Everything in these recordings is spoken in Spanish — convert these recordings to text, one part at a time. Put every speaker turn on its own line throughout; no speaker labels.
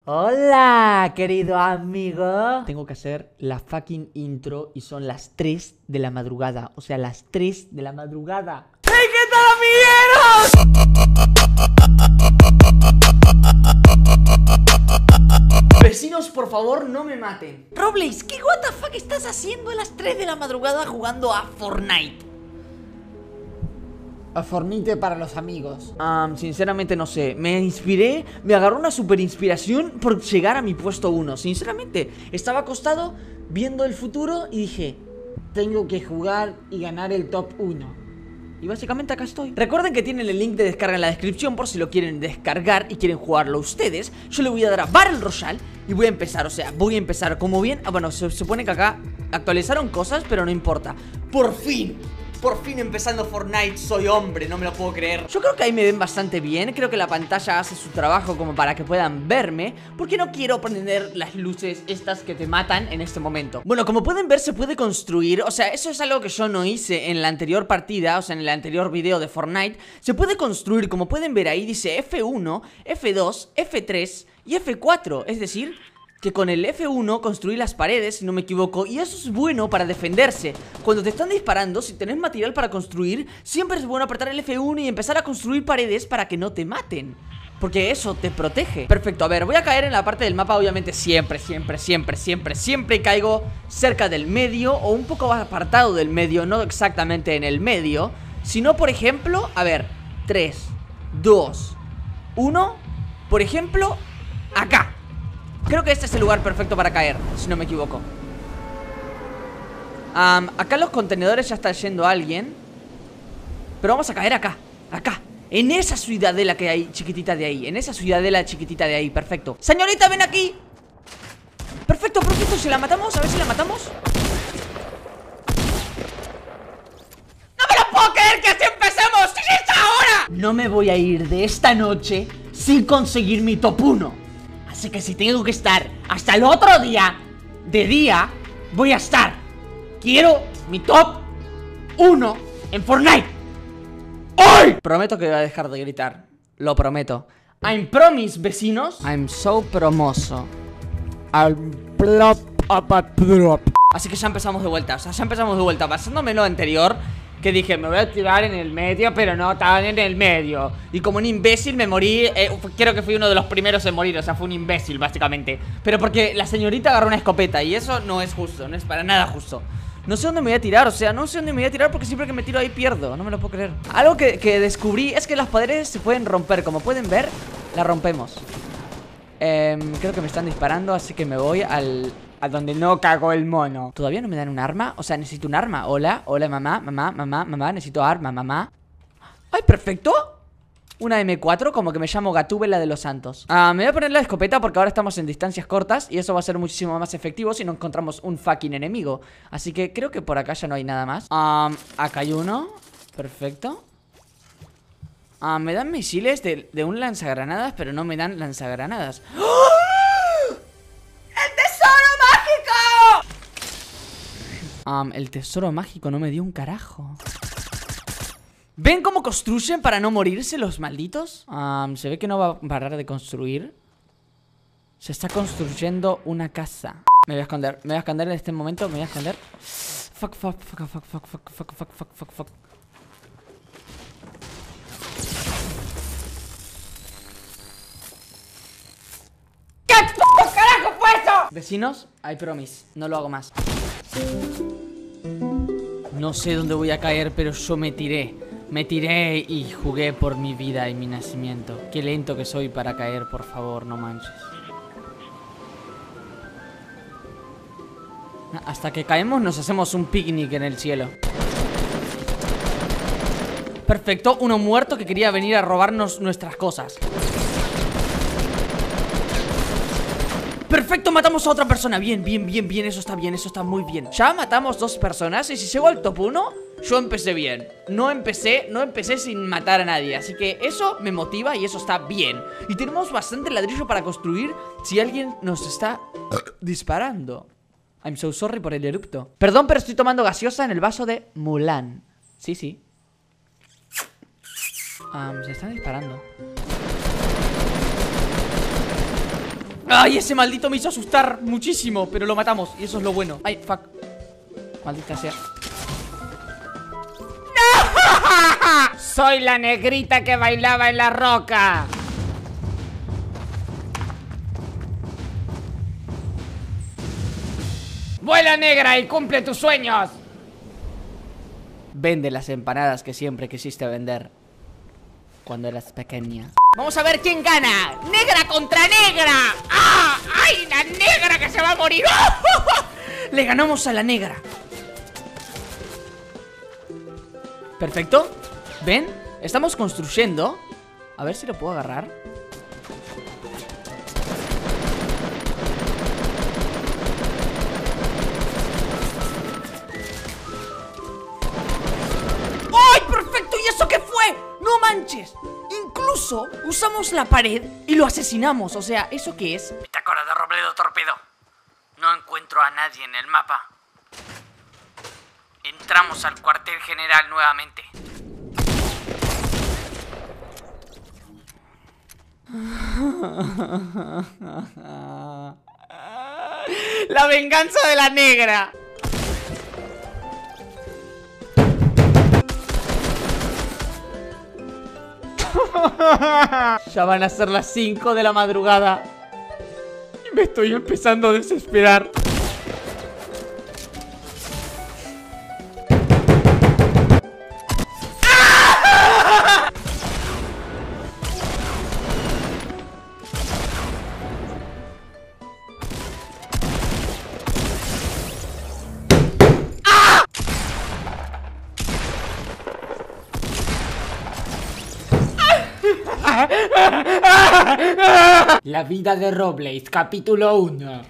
Hola, querido amigo. Tengo que hacer la fucking intro y son las 3 de la madrugada. O sea, las 3 de la madrugada. ¡Hey, qué tal, amigueros! Vecinos, por favor, no me maten. Robles, ¿qué what the fuck estás haciendo a las 3 de la madrugada jugando a Fortnite? A Fortnite para los amigos. Sinceramente no sé. Me inspiré, me agarró una super inspiración por llegar a mi puesto 1. Sinceramente, estaba acostado viendo el futuro y dije, tengo que jugar y ganar el top 1. Y básicamente acá estoy. Recuerden que tienen el link de descarga en la descripción por si lo quieren descargar y quieren jugarlo ustedes. Yo le voy a dar a Battle Royale y voy a empezar, o sea, voy a empezar como bien. Bueno, se supone que acá actualizaron cosas, pero no importa. Por fin empezando Fortnite, soy hombre, no me lo puedo creer. Yo creo que ahí me ven bastante bien. Creo que la pantalla hace su trabajo como para que puedan verme, porque no quiero prender las luces estas que te matan en este momento. Bueno, como pueden ver se puede construir. O sea, eso es algo que yo no hice en la anterior partida, o sea, en el anterior video de Fortnite. Se puede construir, como pueden ver ahí, dice F1, F2, F3 y F4, es decir, que con el F1 construí las paredes, si no me equivoco. Y eso es bueno para defenderse. Cuando te están disparando, si tenés material para construir, siempre es bueno apretar el F1 y empezar a construir paredes para que no te maten, porque eso te protege. Perfecto, a ver, voy a caer en la parte del mapa. Obviamente siempre caigo cerca del medio o un poco más apartado del medio. No exactamente en el medio, sino por ejemplo, a ver, 3, 2, 1. Por ejemplo, acá. Creo que este es el lugar perfecto para caer, si no me equivoco. Acá en los contenedores ya está yendo alguien, pero vamos a caer acá, en esa ciudadela que hay chiquitita de ahí. En esa ciudadela chiquitita de ahí, perfecto. Señorita, ven aquí. Perfecto, si la matamos, a ver si la matamos. ¡No me lo puedo creer que así empecemos! ¡Sí, es ahora! No me voy a ir de esta noche sin conseguir mi top 1. Así que si tengo que estar hasta el otro día, de día, voy a estar. Quiero mi top 1 en Fortnite. ¡Hoy! Prometo que voy a dejar de gritar. Lo prometo. I'm promise, vecinos. I'm so promoso. Así que ya empezamos de vuelta. O sea, ya empezamos de vuelta. Basándome en lo anterior, que dije, me voy a tirar en el medio, pero no tan en el medio. Y como un imbécil me morí. Creo que fui uno de los primeros en morir. O sea, fue un imbécil, básicamente. Pero porque la señorita agarró una escopeta. Y eso no es justo, no es para nada justo. No sé dónde me voy a tirar, o sea, no sé dónde me voy a tirar porque siempre que me tiro ahí pierdo. No me lo puedo creer. Algo que descubrí es que las paredes se pueden romper. Como pueden ver, la rompemos. Creo que me están disparando, así que me voy a donde no cagó el mono. ¿Todavía no me dan un arma? O sea, necesito un arma. Hola, mamá, necesito arma, mamá. ¡Ay, perfecto! Una M4, como que me llamo Gatúbela de los Santos. Me voy a poner la escopeta porque ahora estamos en distancias cortas y eso va a ser muchísimo más efectivo si no encontramos un fucking enemigo. Así que creo que por acá ya no hay nada más. Acá hay uno. Perfecto. Me dan misiles de un lanzagranadas, pero no me dan lanzagranadas. ¡Oh! El tesoro mágico no me dio un carajo. ¿Ven cómo construyen para no morirse los malditos? Se ve que no va a parar de construir. Se está construyendo una casa. Me voy a esconder en este momento. Me voy a esconder. Fuck. ¿Qué carajo fue eso? Vecinos, I promise, no lo hago más. No sé dónde voy a caer, pero yo me tiré y jugué por mi vida y mi nacimiento. Qué lento que soy para caer, por favor, no manches. Hasta que caemos nos hacemos un picnic en el cielo. Perfecto, uno muerto que quería venir a robarnos nuestras cosas. Perfecto, matamos a otra persona. Bien, eso está bien, eso está muy bien. Ya matamos 2 personas y si llego al top 1, yo empecé bien. No empecé sin matar a nadie. Así que eso me motiva y eso está bien. Y tenemos bastante ladrillo para construir si alguien nos está disparando. I'm so sorry por el erupto. Perdón, pero estoy tomando gaseosa en el vaso de Mulan. Sí. Se están disparando. Ay, ese maldito me hizo asustar muchísimo, pero lo matamos y eso es lo bueno. Ay, fuck. Maldita sea.
Soy la negrita que bailaba en la roca. Vuela, negra, y cumple tus sueños.
Vende las empanadas que siempre quisiste vender cuando eras pequeña. Vamos a ver quién gana. Negra contra negra. ¡Ah! ¡Ay, la negra que se va a morir! Le ganamos a la negra. Perfecto. ¿Ven? Estamos construyendo. A ver si lo puedo agarrar. ¡Ay, perfecto! ¿Y eso qué fue? ¡No manches! Incluso usamos la pared y lo asesinamos. O sea, ¿eso qué es? Bitácora de Robledo Torpedo. No encuentro a nadie en el mapa. Entramos al cuartel general nuevamente. La venganza de la negra. Ya van a ser las 5 de la madrugada y me estoy empezando a desesperar.
La vida de Robles, capítulo 1.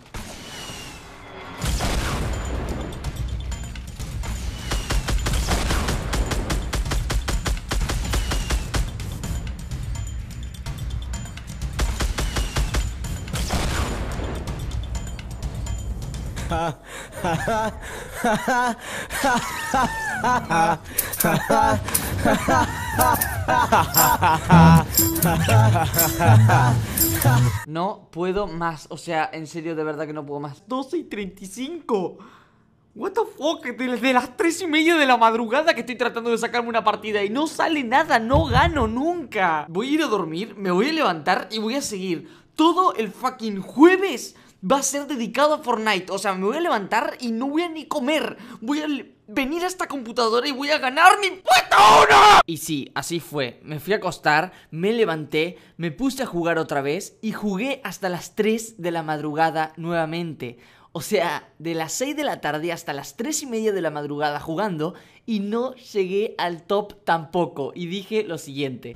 No puedo más, o sea, en serio, de verdad que no puedo más. 12:35. What the fuck, desde las 3:30 de la madrugada que estoy tratando de sacarme una partida y no sale nada, no gano nunca. Voy a ir a dormir, me voy a levantar y voy a seguir. Todo el fucking jueves va a ser dedicado a Fortnite. O sea, me voy a levantar y no voy a ni comer. Voy a venir a esta computadora y voy a ganar mi puesto 1. Y sí, así fue. Me fui a acostar, me levanté, me puse a jugar otra vez y jugué hasta las 3 de la madrugada nuevamente. O sea, de las 6 de la tarde hasta las 3:30 de la madrugada jugando y no llegué al top tampoco. Y dije lo siguiente.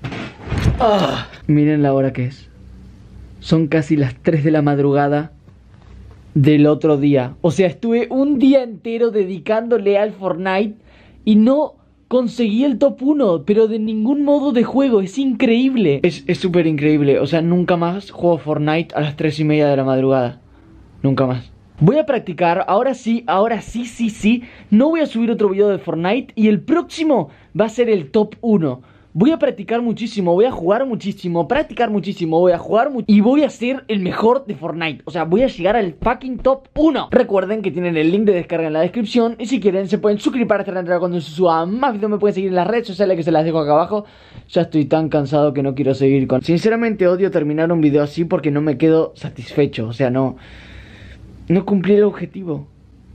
Miren la hora que es. Son casi las 3 de la madrugada del otro día. O sea, estuve un día entero dedicándole al Fortnite y no conseguí el top 1, pero de ningún modo de juego. Es increíble. Es súper increíble. O sea, nunca más juego Fortnite a las 3:30 de la madrugada. Nunca más. Voy a practicar, ahora sí, sí. No voy a subir otro video de Fortnite y el próximo va a ser el top 1. Voy a practicar muchísimo, voy a jugar muchísimo, practicar muchísimo, voy a jugar y voy a ser el mejor de Fortnite. O sea, voy a llegar al fucking top 1. Recuerden que tienen el link de descarga en la descripción y si quieren se pueden suscribir para estar enterado cuando se suba más videos. Me pueden seguir en las redes sociales que se las dejo acá abajo. Ya estoy tan cansado que no quiero seguir con... Sinceramente odio terminar un video así porque no me quedo satisfecho. O sea, no cumplí el objetivo.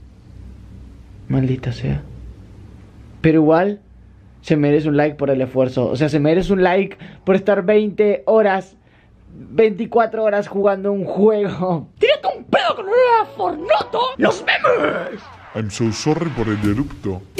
Maldita sea. Pero igual se merece un like por el esfuerzo. O sea, se merece un like por estar 20 horas 24 horas jugando un juego. ¡Tírate un pedo con una Fortnite! ¡Los memes!
I'm so sorry por el erupto.